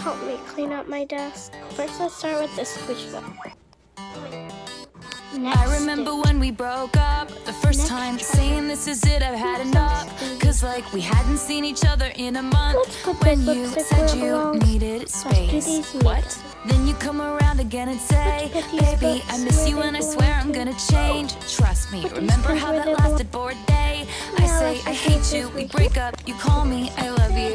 help me clean up my desk. First, let's start with the squish ball. I remember when we broke up the first time, saying this is it, I've had enough. Cause like we hadn't seen each other in a month. When you said you needed space, what? Then you come around again and say, baby, I miss you and I swear I'm gonna change. Trust me, remember how that lasted for a day? I say I hate you, we break up, you call me, I love you.